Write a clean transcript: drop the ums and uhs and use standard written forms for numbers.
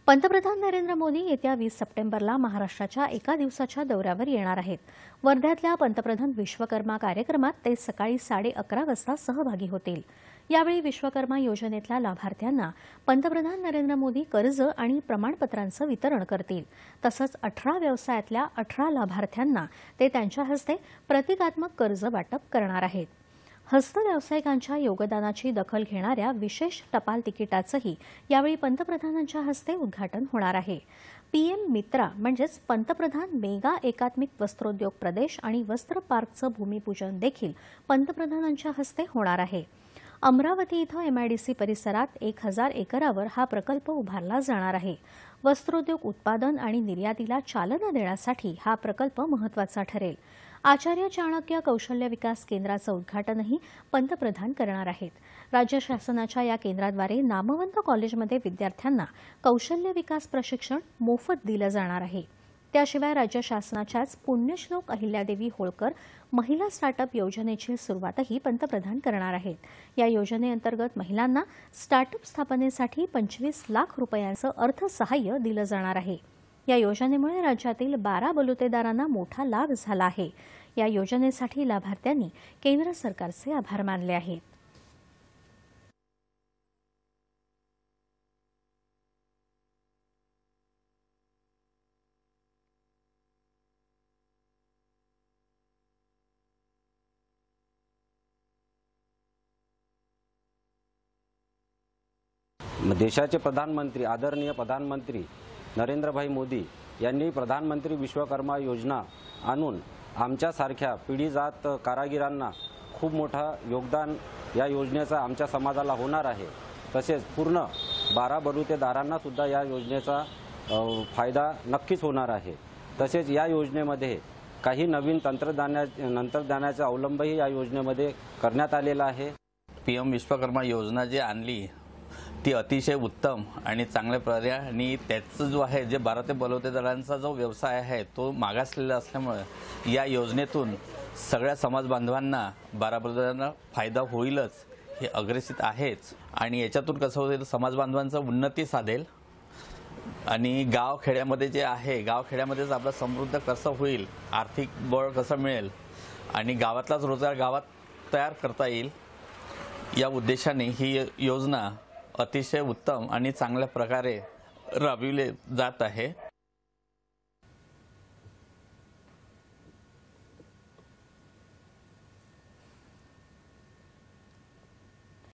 पंतप्रधान नरेंद्र मोदी येत्या 20 सप्टेंबरला महाराष्ट्राच्या एका दिवसाच्या दौऱ्यावर येणार आहेत। वर्ध्यातल्या पंतप्रधान विश्वकर्मा कार्यक्रमात ते सकाळी 11:30 वाजता सहभागी होतील। यावेळी विश्वकर्मा योजनेतल्या लाभार्थ्यांना पंतप्रधान नरेंद्र मोदी कर्ज आणि प्रमाणपत्रांचं वितरण करतील। तसंच 18 व्यवसायातल्या 18 लाभार्थ्यांना ते त्यांच्या हस्ते प्रतिकात्मक कर्ज वाटप करणार आहेत। हस्त व्यावसायिकांच्या योगदानाची दखल घेणाऱ्या विशेष टपाल तिकिटाचंही यावेळी पंतप्रधानांच्या हस्ते उद्घाटन होणार आहे। पीएम मित्रा म्हणजेच पंतप्रधान मेगा एकात्मिक वस्त्रोद्योग प्रदेश आणि वस्त्र पार्कचं भूमिपूजन देखील पंतप्रधानांच्या हस्ते होणार आहे। अमरावती इथं एमआयडीसी परिसरात 1000 एकरावर हा प्रकल्प उभारला जाणार आहे। वस्त्रोद्योग उत्पादन आणि निर्यातीला चालना देण्यासाठी हा प्रकल्प महत्त्वाचा ठरेल। आचार्य चाणक्य कौशल्य विकास केंद्राचं उद्घाटनही पंतप्रधान करणार आहेत। राज्य शासनाच्या या केंद्राद्वारे नामवंत कॉलेजमध्ये विद्यार्थ्यांना कौशल्य विकास प्रशिक्षण मोफत दिलं जाणार आहे। त्याशिवाय राज्य शासनाच्याच पुण्यश्लोक अहिल्यादेवी होळकर महिला स्टार्टअप योजनेची सुरुवातही पंतप्रधान करणार आहेत। या योजनेअंतर्गत महिलांना स्टार्टअप स्थापनेसाठी 25 लाख रुपयांचं अर्थसहाय्य दिलं जाणार आहे। या योजनेमुळे राज्यातील 12 बलुतेदारांना मोठा लाभ झाला आहे। या योजनेसाठी लाभार्थ्यांनी केंद्र सरकारचे आभार मानले आहेत। देशाचे प्रधानमंत्री आदरणीय प्रधानमंत्री नरेंद्रभाई मोदी यांनी प्रधानमंत्री विश्वकर्मा योजना आणून आमच्यासारख्या पिढीजात कारागिरांना खूप मोठा योगदान या योजनेचा आमच्या समाजाला होणार आहे। तसेच पूर्ण 12 बलुतेदारांना सुद्धा या योजनेचा फायदा नक्कीच होणार आहे। तसेच या योजनेमध्ये काही नवीन तंत्रज्ञानाचा अवलंबही या योजनेमध्ये करण्यात आलेला आहे। पीएम विश्वकर्मा योजना जी आणली ती अतिशय उत्तम आणि चांगल्या पर्याय आणि त्याचं जो आहे जे 12 ते बलुतेदारांचा जो व्यवसाय आहे तो मागासलेला असल्यामुळे या योजनेतून सगळ्या समाज बांधवांना 12 बलुतेदारांना फायदा होईलच हे अग्रेसित आहेच। आणि याच्यातून कसं होईल समाज बांधवांचं उन्नती साधेल आणि गाव खेड्यामध्ये जे आहे गाव खेड्यामध्येच आपलं समृद्ध कसं होईल, आर्थिक बळ कसं मिळेल आणि गावातलाच रोजगार गावात तयार करता येईल या उद्देशाने ही योजना अतिशय उत्तम आणि चांगल्या प्रकारे राबविली जात आहे।